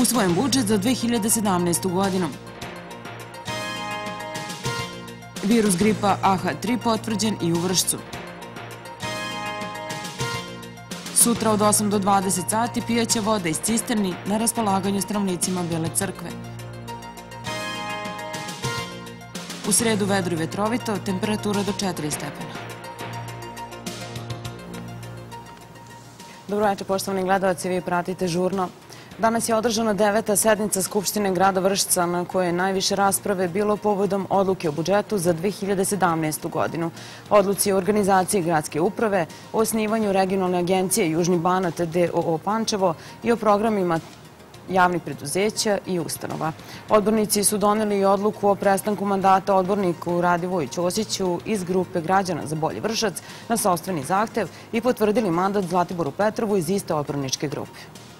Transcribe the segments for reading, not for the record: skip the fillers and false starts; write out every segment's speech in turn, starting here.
Usvojen budžet za 2017. godinu. Virus gripa AH3 potvrđen i u Vršcu. Sutra od 8 do 20 sati pijaća voda iz cisterni na raspolaganju stanovnicima Bele Crkve. U sredu vedro i vetrovito, temperatura do 4 stepena. Dobro večer, poštovani gledalci, vi pratite Žurno. Danas je održana 9. sednica Skupštine grada Vršca, na kojoj je najviše rasprave bilo povodom odluke o budžetu za 2017. godinu, odluci o organizaciji gradske uprave, o osnivanju regionalne agencije Južni Banat d.o.o. Pančevo i o programima javnih preduzeća i ustanova. Odbornici su doneli i odluku o prestanku mandata odborniku Radivoju Ćosiću iz grupe građana za bolji Vršac na sopstveni zahtev i potvrdili mandat Zlatiboru Petrovu iz iste odborničke grupe.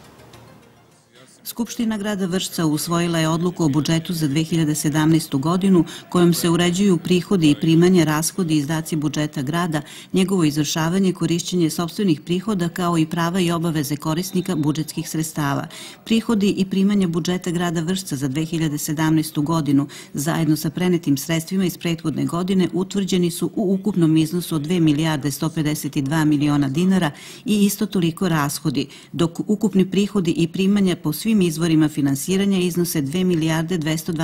Skupština grada Vršca usvojila je odluku o budžetu za 2017. godinu kojom se uređuju prihodi i primanja, rashodi i izdaci budžeta grada, njegovo izvršavanje, korišćenje sopstvenih prihoda kao i prava i obaveze korisnika budžetskih sredstava. Prihodi i primanja budžeta grada Vršca za 2017. godinu zajedno sa prenetim sredstvima iz prethodne godine utvrđeni su u ukupnom iznosu od 2 milijarde 152 miliona dinara i isto toliko rashodi, dok ukupni prihodi i primanja po svim izvorima finansiranja iznose 2 milijarde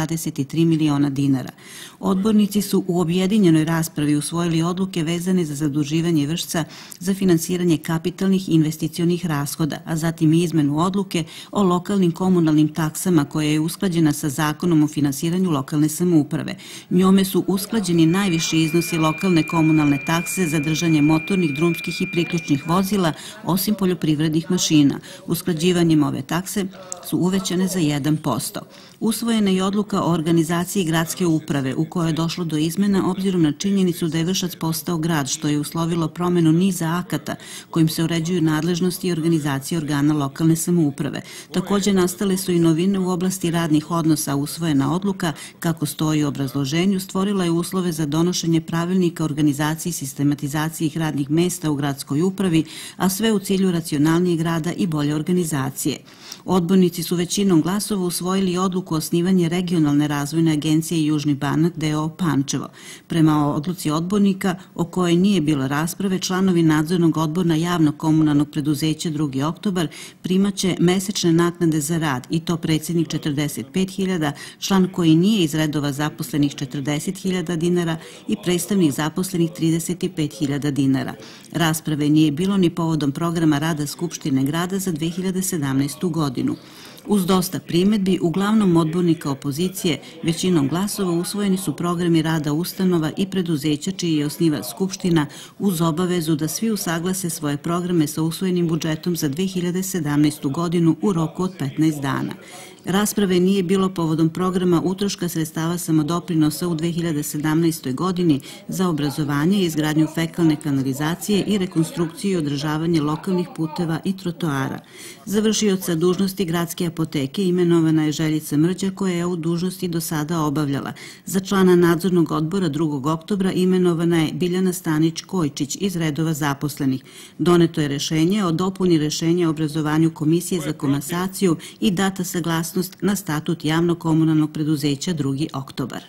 223 miliona dinara. Odbornici su u objedinjenoj raspravi usvojili odluke vezane za zaduživanje Vršca za finansiranje kapitalnih i investicionih rashoda, a zatim i izmenu odluke o lokalnim komunalnim taksama koja je usklađena sa Zakonom o finansiranju lokalne samouprave. Njome su usklađeni najviši iznosi lokalne komunalne takse za držanje motornih, drumskih i priključnih vozila, osim poljoprivrednih mašina. Usklađivanjem ove takse su uvećane za 1%. Usvojena je odluka o organizaciji gradske uprave u kojoj je došlo do izmena obzirom na činjenicu da je Vršac postao grad, što je uslovilo promenu niza akata kojim se uređuju nadležnosti i organizacije organa lokalne samouprave. Također nastale su i novine u oblasti radnih odnosa. Usvojena odluka, kako stoji u obrazloženju, stvorila je uslove za donošenje pravilnika organizaciji i sistematizaciji radnih mesta u gradskoj upravi, a sve u cilju racionalnijeg rada i bolje organizacije. Odbornici su većinom glasova usvojili odluku o osnivanju regionalne razvojne agencije Južni Banat d.o.o. Pančevo. Prema odluci odbornika, o kojoj nije bilo rasprave, članovi nadzornog odbora javnog komunalnog preduzeća 2. oktobar primaće mesečne naknade za rad, i to predsjednik 45.000, član koji nije iz redova zaposlenih 40.000 dinara i predstavnik zaposlenih 35.000 dinara. Rasprave nije bilo ni povodom programa rada Skupštine grada za 2017. godinu. Uz dosta primedbi, uglavnom odbornika opozicije, većinom glasova usvojeni su programi rada ustanova i preduzeća čiji je osnivač Skupština, uz obavezu da svi usaglase svoje programe sa usvojenim budžetom za 2017. godinu u roku od 15 dana. Rasprave nije bilo povodom programa utroška sredstava samodoprinosa u 2017. godini za obrazovanje, izgradnju fekalne kanalizacije i rekonstrukciju i održavanje lokalnih puteva i trotoara. Za vršioca dužnosti gradske apoteke imenovana je Željica Mrđa, koja je ovu dužnosti do sada obavljala. Za člana nadzornog odbora 2. oktobra imenovana je Biljana Stanić-Kojčić iz redova zaposlenih. Doneto je rešenje o dopuni rešenja o obrazovanju Komisije za komasaciju i data saglasnost na statut javnog komunalnog preduzeća 2. oktobar.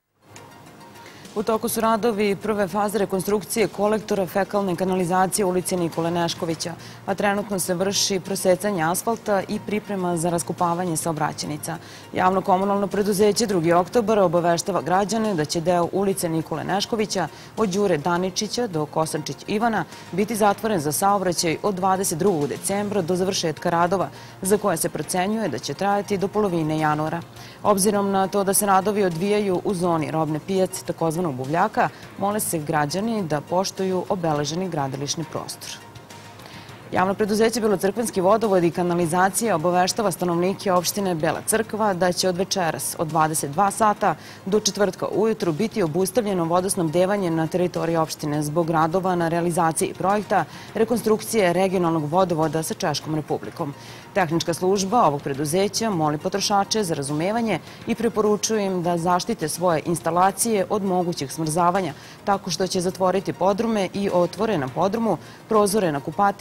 U toku su radovi prve faze rekonstrukcije kolektora fekalne kanalizacije ulice Nikole Neškovića, a trenutno se vrši prosecanje asfalta i priprema za raskopavanje saobraćajnica. Javno komunalno preduzeće 2. oktobar obaveštava građane da će deo ulice Nikole Neškovića od Đure Daničića do Kosančić Ivana biti zatvoren za saobraćaj od 22. decembra do završetka radova, za koje se procenjuje da će trajati do polovine januara. Obzirom na to da se radovi odvijaju u zoni robne pijace, takozvanog buvljaka, mole se građani da poštuju obeleženi gradilišni prostor. Javno preduzeće Belocrkvanski vodovod i kanalizacija obaveštava stanovnike opštine Bela Crkva da će od večeras od 22 sata do četvrtka ujutru biti obustavljeno vodosnabdevanje na teritoriji opštine zbog radova na realizaciji projekta rekonstrukcije regionalnog vodovoda sa Češkom Republikom. Tehnička služba ovog preduzeća moli potrošače za razumevanje i preporučuje im da zaštite svoje instalacije od mogućeg smrzavanja tako što će zatvoriti podrume i otvore na podrumu, prozore na kupatilima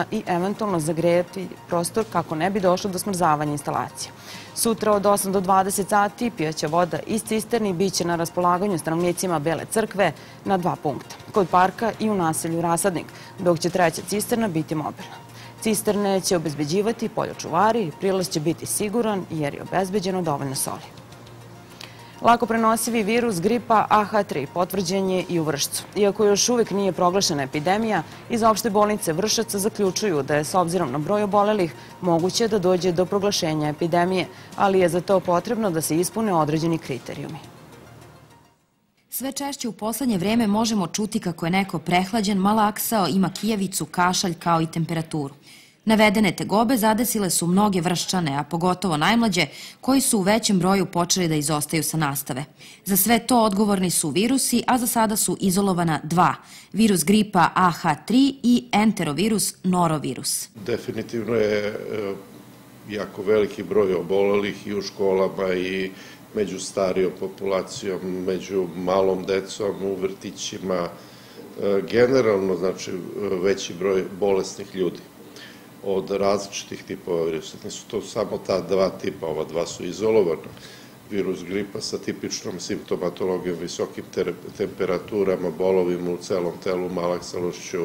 i eventualno zagrejati prostor kako ne bi došlo do smrzavanja instalacija. Sutra od 8 do 20 sati pijaća voda iz cisterni biće na raspolaganju stanovnicima Bele Crkve na 2 punkta, kod parka i u naselju Rasadnik, dok će treća cisterna biti mobilna. Cisterne će obezbeđivati poljočuvari i prilaz će biti siguran jer je obezbeđeno dovoljno soli. Lako prenosivi virus gripa AH3 potvrđen je i u Vršcu. Iako još uvijek nije proglašena epidemija, iz opšte bolnice Vršaca zaključuju da je s obzirom na broj obolelih moguće da dođe do proglašenja epidemije, ali je za to potrebno da se ispune određeni kriterijumi. Sve češće u poslednje vreme možemo čuti kako je neko prehlađen, malaksao, ima kijavicu, kašalj kao i temperaturu. Navedene tegobe zadesile su mnoge Vrščane, a pogotovo najmlađe, koji su u većem broju počeli da izostaju sa nastave. Za sve to odgovorni su virusi, a za sada su izolovana 2. Virus gripa AH3 i enterovirus norovirus. Definitivno je jako veliki broj obolelih i u školama i među starijom populacijom, među malom decom, u vrtićima. Generalno, znači, veći broj bolesnih ljudi od različitih tipova virusa. Nisu to samo ta 2 tipa, ova 2 su izolovana. Virus gripa sa tipičnom simptomatologijom, visokim temperaturama, bolovima u celom telu, malaksalošću,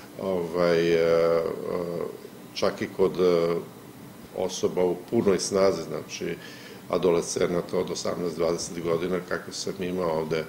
čak i kod osoba u punoj snazi, znači adolescenata od 18-20 godina, kako sam imao ovde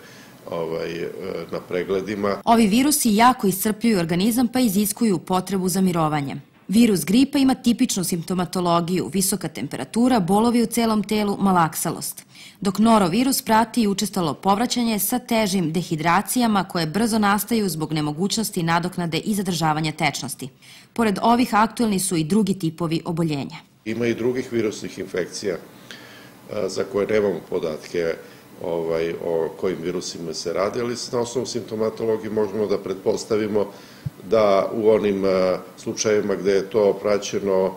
na pregledima. Ovi virusi jako iscrpljuju organizam pa iziskuju potrebu za mirovanjem. Virus gripa ima tipičnu simptomatologiju, visoka temperatura, bolovi u celom telu, malaksalost. Dok norovirus prati i učestalo povraćanje sa težim dehidracijama koje brzo nastaju zbog nemogućnosti nadoknade i zadržavanja tečnosti. Pored ovih aktuelni su i drugi tipovi oboljenja. Ima i drugih virusnih infekcija za koje nemamo podatke o kojim virusima se radi, ali na osnovu simptomatologije možemo da pretpostavimo da u onim slučajevima gde je to praćeno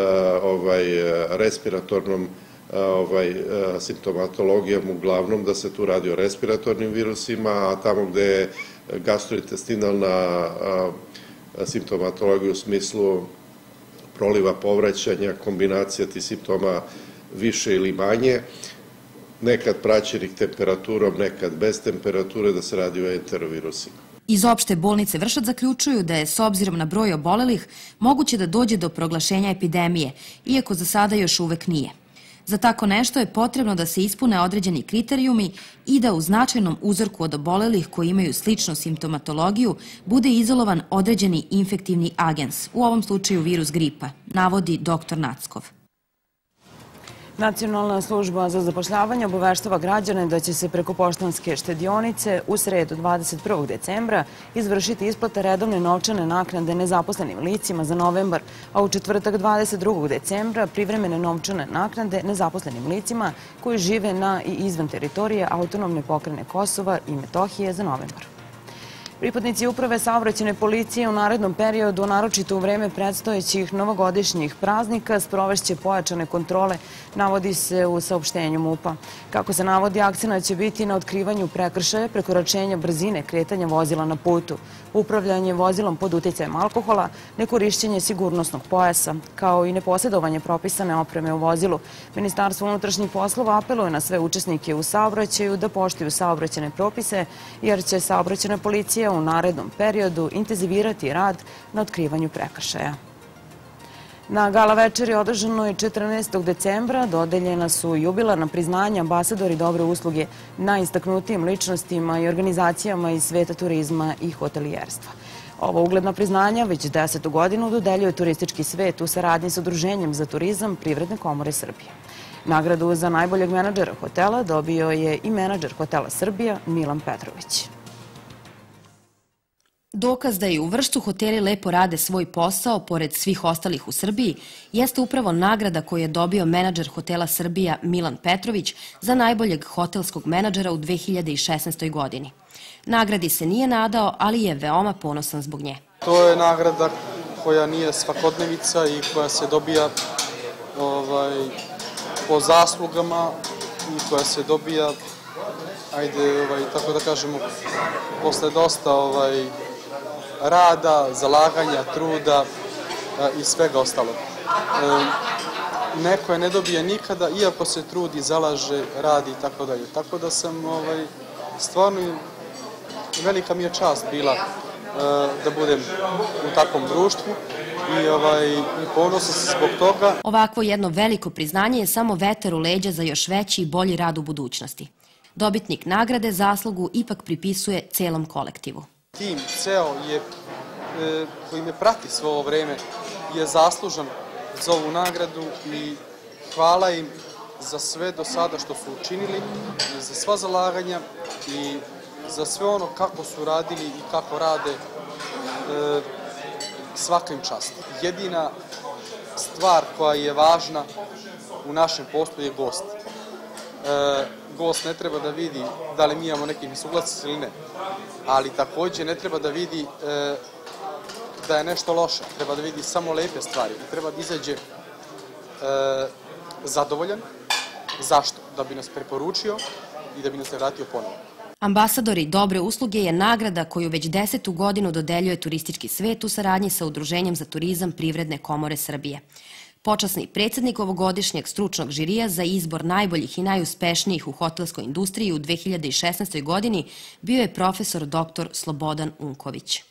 respiratornom simptomatologijom, uglavnom da se tu radi o respiratornim virusima, a tamo gde je gastrointestinalna simptomatologija u smislu proliva povraćanja, kombinacija tih simptoma više ili manje, nekad praćenih temperaturom, nekad bez temperature, da se radi o enterovirusima. Iz opšte bolnice Vršac zaključuju da je, s obzirom na broj obolelih, moguće da dođe do proglašenja epidemije, iako za sada još uvek nije. Za tako nešto je potrebno da se ispune određeni kriterijumi i da u značajnom uzorku od obolelih koji imaju sličnu simptomatologiju bude izolovan određeni infektivni agens, u ovom slučaju virus gripa, navodi dr. Nackov. Nacionalna služba za zapošljavanje obaveštava građane da će se preko poštanske štedionice u sredu 21. decembra izvršiti isplata redovne novčane naknade nezaposlenim licima za novembar, a u četvrtak 22. decembra privremene novčane naknade nezaposlenim licima koji žive na i izvan teritorije Autonomne pokrajine Kosova i Metohije za novembar. Pripadnici Uprave saobraćajne policije u narednom periodu, naročito u vreme predstojećih novogodišnjih praznika, sprovešće pojačane kontrole, navodi se u saopštenju MUP-a. Kako se navodi, akcenat će biti na otkrivanju prekršaja, prekoračenja brzine, kretanja vozila na putu, upravljanje vozilom pod uticajem alkohola, nekorišćenje sigurnosnog pojasa, kao i neposjedovanje propisane opreme u vozilu. Ministarstvo unutrašnjih poslova apeluje na sve učesnike u saobraćaju da poštuju saobraćajne propise, jer će saobraćajna policija u narednom periodu intenzivirati rad na otkrivanju prekršaja. Na gala večeri održanoj 14. decembra dodeljena su jubilarna priznanja ambasadori dobre usluge najistaknutijim ličnostima i organizacijama iz sveta turizma i hotelijerstva. Ovo ugledna priznanja već 10. godinu dodeljuje turistički svet u saradnji s Udruženjem za turizam Privredne komore Srbije. Nagradu za najboljeg menadžera hotela dobio je i menadžer hotela Srbija Milan Petrović. Dokaz da i u Vršcu hoteli lepo rade svoj posao, pored svih ostalih u Srbiji, jeste upravo nagrada koju je dobio menadžer hotela Srbija Milan Petrović za najboljeg hotelskog menadžera u 2016. godini. Nagradi se nije nadao, ali je veoma ponosan zbog nje. To je nagrada koja nije svakodnevica i koja se dobija po zaslugama i koja se dobija, tako da kažemo, posle dosta rada, zalaganja, truda i svega ostalog. Neko je ne dobije nikada, iako se trudi, zalaže, radi i tako dalje. Tako da sam stvarno, velika mi je čast bila da budem u takvom društvu i ponosan sam zbog toga. Ovakvo jedno veliko priznanje je samo vetar u leđa za još veći i bolji rad u budućnosti. Dobitnik nagrade zaslugu ipak pripisuje celom kolektivu. Tim ceo koji me prati svo ovo vreme je zaslužan za ovu nagradu i hvala im za sve do sada što su učinili, za sva zalaganja i za sve ono kako su radili i kako rade, svaka im čast. Jedina stvar koja je važna u našem poslu je gost. Gost ne treba da vidi da li mi imamo nekih nesuglasica ili ne, ali takođe ne treba da vidi da je nešto loše, treba da vidi samo lepe stvari i treba da izađe zadovoljan. Zašto? Da bi nas preporučio i da bi nas se vratio ponovo. Ambasadori dobre usluge je nagrada koju već 10. godinu dodeljuje turistički svet u saradnji sa Udruženjem za turizam Privredne komore Srbije. Počasni predsjednik ovogodišnjeg stručnog žirija za izbor najboljih i najuspešnijih u hotelskoj industriji u 2016. godini bio je profesor dr. Slobodan Unković.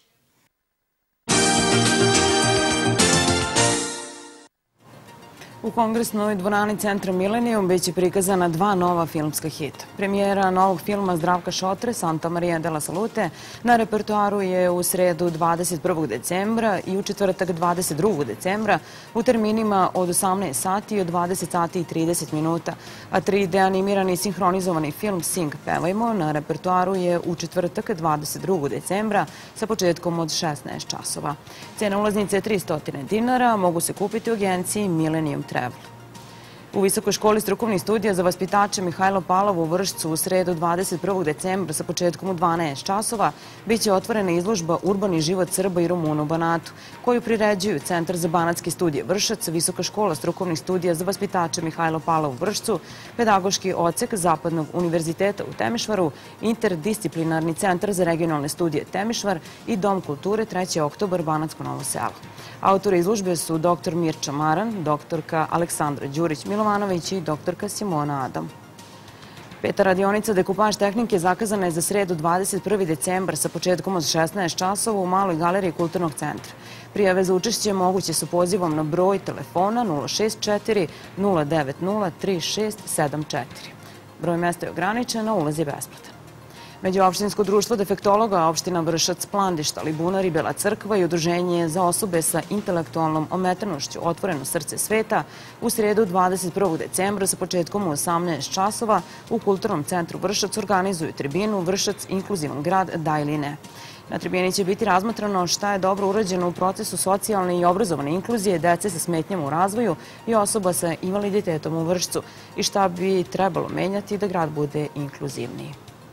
U Kongresnoj dvorani Centra Milenijum biće prikazana 2 nova filmska hita. Premijera novog filma Zdravka Šotre, Santa Maria della Salute, na repertoaru je u sredu 21. decembra i u četvrtak 22. decembra u terminima od 18 sati i od 20 sati i 30 minuta. A 3D animirani sinhronizovani film Sing Pevajmo na repertoaru je u četvrtak 22. decembra sa početkom od 16 časova. Cena ulaznice je 300 dinara, mogu se kupiti u agenciji Millennium Travel. U Visokoj školi strukovnih studija za vaspitače Mihajlo Palov u Vršcu u sredu 21. decembra sa početkom u 12 časova biće otvorena izložba Urbani život Srba i Rumuna u Banatu, koju priređuju Centar za banatske studije Vršac, Visoka škola strukovnih studija za vaspitače Mihajlo Palov u Vršcu, Pedagoški odsek Zapadnog univerziteta u Temišvaru, Interdisciplinarni centar za regionalne studije Temišvar i Dom kulture 3. oktobar Banatsko Novo Selo. Autori izložbe su dr. Mirča Maran, doktorka Aleksandra Đurić-Milovanović i doktorka Simona Adam. 5. radionica dekupaž tehnike zakazana je za sredu 21. decembar sa početkom od 16 časova u Maloj galeriji Kulturnog centra. Prijave za učešće moguće su pozivom na broj telefona 064 090 3674. Broj mesta je ograničen, a ulaz je besplatan. Međuopštinsko društvo defektologa opština Vršac, Plandišta, Libunar i Bela Crkva i Udruženje za osobe sa intelektualnom ometanošću Otvoreno srce sveta u sredu 21. decembra sa početkom u 18 časova u Kulturnom centru Vršac organizuju tribinu Vršac inkluzivan grad, da ili ne. Na tribini će biti razmatrano šta je dobro urađeno u procesu socijalne i obrazovane inkluzije dece sa smetnjama u razvoju i osoba sa invaliditetom u Vršcu i šta bi trebalo menjati da grad bude inkluzivniji.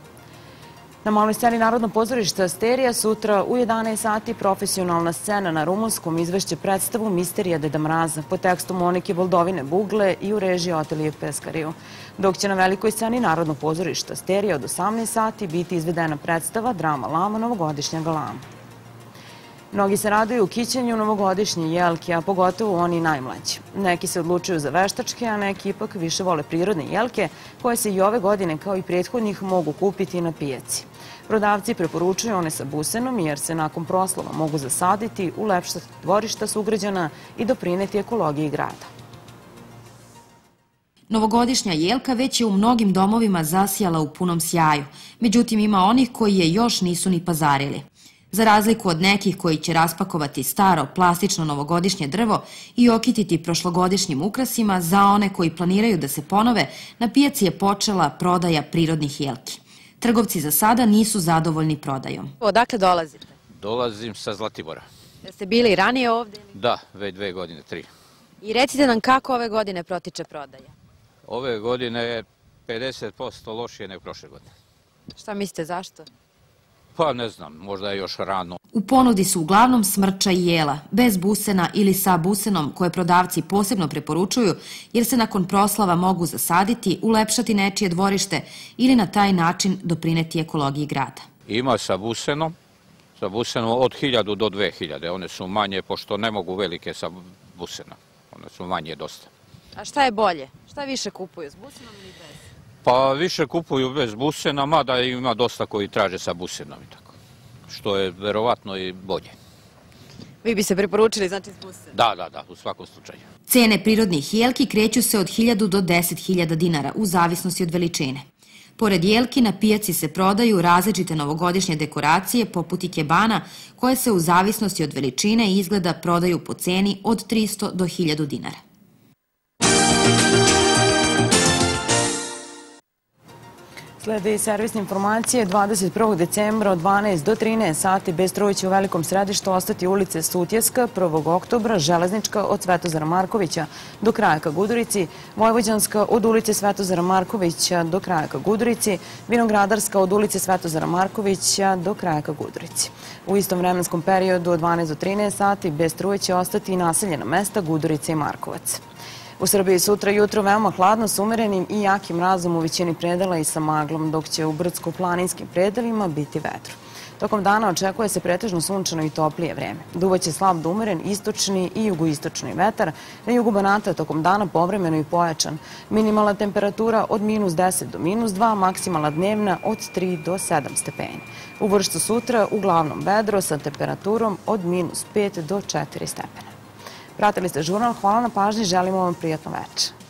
Na maloj sceni Narodnog pozorišta Sterija sutra u 11 sati profesionalna scena na rumunskom izvešće predstavu Misterija Deda Mraza po tekstu Monike Boldovine Bugle i u režiji Otelije Peskariju. Dok će na velikoj sceni Narodnog pozorišta Sterija od 18 sati biti izvedena predstava Drama Lama novogodišnja galama. Mnogi se raduju kićenju novogodišnje jelke, a pogotovo oni najmlađi. Neki se odlučuju za veštačke, a neki ipak više vole prirodne jelke, koje se i ove godine, kao i prethodnih, mogu kupiti na pijaci. Prodavci preporučuju one sa busenom, jer se nakon proslava mogu zasaditi u lepša dvorišta sugrađana i doprineti ekologiji grada. Novogodišnja jelka već je u mnogim domovima zasijala u punom sjaju, međutim ima onih koji je još nisu ni pazarili. Za razliku od nekih koji će raspakovati staro plastično novogodišnje drvo i okititi prošlogodišnjim ukrasima, za one koji planiraju da se ponove, na pijaci je počela prodaja prirodnih jelki. Trgovci za sada nisu zadovoljni prodajom. Odakle dolazite? Dolazim sa Zlatibora. Jeste bili i ranije ovdje? Da, već 2 godine, 3. I recite nam kako ove godine protiče prodaja? Ove godine je 50% lošije nego prošle godine. Šta mislite, zašto? Pa ne znam, možda je još rano. U ponudi su uglavnom smrča i jela, bez busena ili sa busenom, koje prodavci posebno preporučuju, jer se nakon proslava mogu zasaditi, ulepšati nečije dvorište ili na taj način doprineti ekologiji grada. Ima sa busenom, Sa busenom od 1000 do 2000. One su manje, pošto ne mogu velike sa busena. One su manje dosta. A šta je bolje? Šta više kupuju, s busenom ili bez? Pa više kupuju bez busena, mada ima dosta koji traže sa busenom i tako. Što je verovatno i bolje. Vi bi se preporučili, znači, s busenom? Da, u svakom slučaju. Cene prirodnih jelki kreću se od 1000 do 10.000 dinara, u zavisnosti od veličine. Pored jelki, na pijaci se prodaju različite novogodišnje dekoracije, poput ikebana, koje se u zavisnosti od veličine i izgleda prodaju po ceni od 300 do 1000 dinara. Slede i servisne informacije. 21. decembra od 12 do 13 sati Bstroji će u velikom središtu ostati ulice Sutjeska, 1. oktobra, Železnička od Svetozara Markovića do kraja ka Gudurici, Vojvođanska od ulice Svetozara Markovića do kraja ka Gudurici, Vinogradarska od ulice Svetozara Markovića do kraja ka Gudurici. U istom vremenskom periodu od 12 do 13 sati Bstroji će ostati i naseljena mesta Gudurica i Markovac. U Srbiji sutra jutro veoma hladno s umerenim i jakim mrazom u većini predela i sa maglom, dok će u brdsko-planinskim predelima biti vedro. Tokom dana očekuje se pretežno sunčano i toplije vreme. Duvaće slab do umeren istočni i jugoistočni vetar, na jugu Banata tokom dana povremeno i pojačan. Minimalna temperatura od -10 do -2, maksimalna dnevna od 3 do 7 stepeni. U Vršcu sutra uglavnom vedro sa temperaturom od -5 do 4 stepena. Pratili ste žurnal, hvala na pažnji, želimo vam prijatno večer.